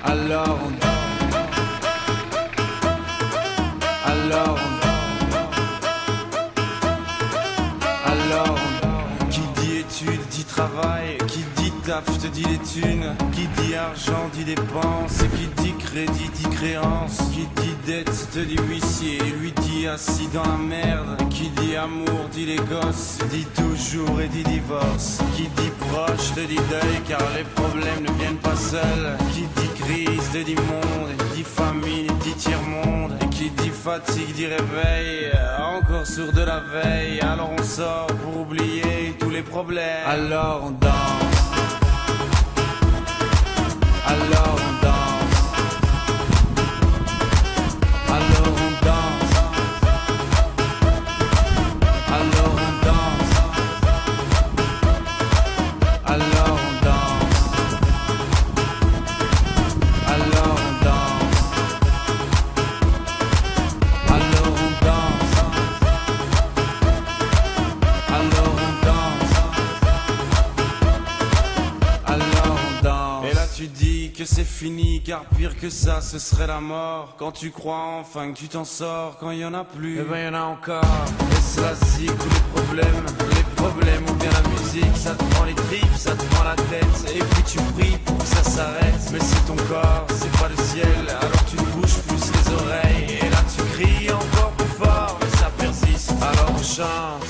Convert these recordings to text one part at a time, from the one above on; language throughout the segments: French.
Alors on Alors qui dit études dit travail, qui dit taf te dit les thunes, qui dit argent dit dépenses, qui dit crédit dit créance, qui dit dette te dit huissier, lui dit assis dans la merde, qui dit amour dit les gosses, dit toujours et dit divorce, qui dit proche te dit deuil car les problèmes ne viennent pas seuls, qui dit crise te dit monde, dit famine dit tiers-monde, et qui dit fatigue dit réveil, encore sourd de la veille, alors on sort pour oublier tous les problèmes. Alors on danse. Alors on danse. Alors on danse. Alors on danse. Alors on danse. Alors on danse. Alors on danse. Alors on danse. Alors on danse. Et là tu dis que c'est fini, car pire que ça ce serait la mort. Quand tu crois enfin que tu t'en sors, quand il y en a plus, eh ben y en a encore. Et cela zig tous les problèmes ou bien la musique, ça te prend les tripes, ça te prend la tête. Et puis tu pries pour que ça s'arrête, mais c'est ton corps, c'est pas le ciel. Alors tu te bouges plus les oreilles, et là tu cries encore plus fort, mais ça persiste. Alors on chante.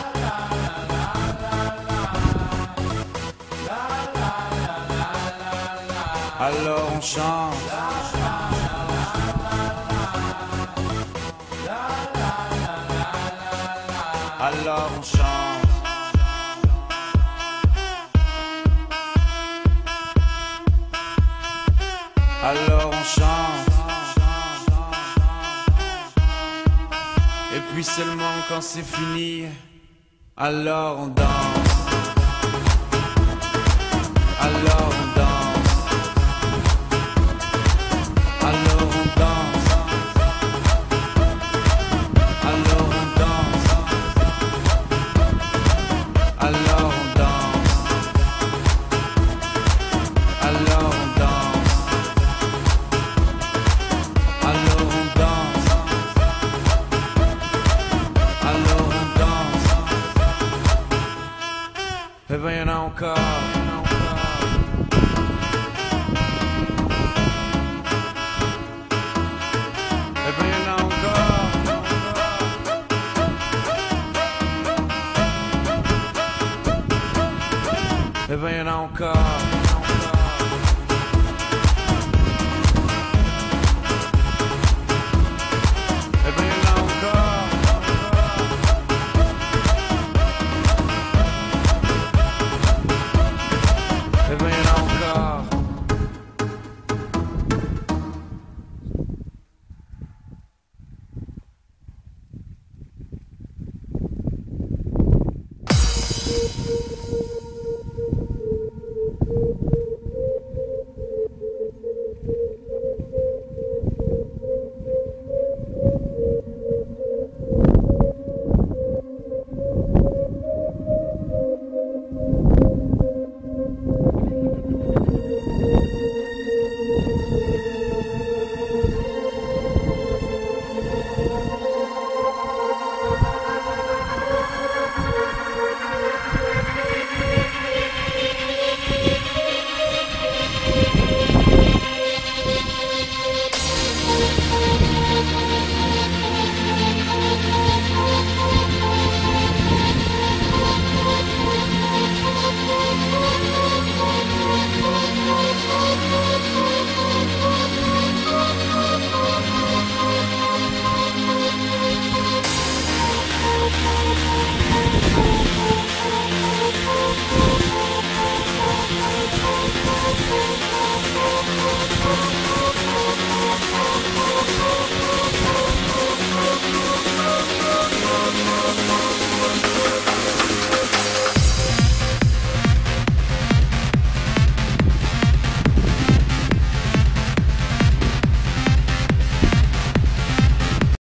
Alors on chante. Alors on chante. Alors on chante. Et puis seulement quand c'est fini, alors on danse. Alors on danse. Alors on danse. Alors on danse. Alors on danse. Alors on danse. Alors on danse. Alors on danse. Eh ben y'en a encore. Eh ben y'en a encore. Eh ben y'en a encore.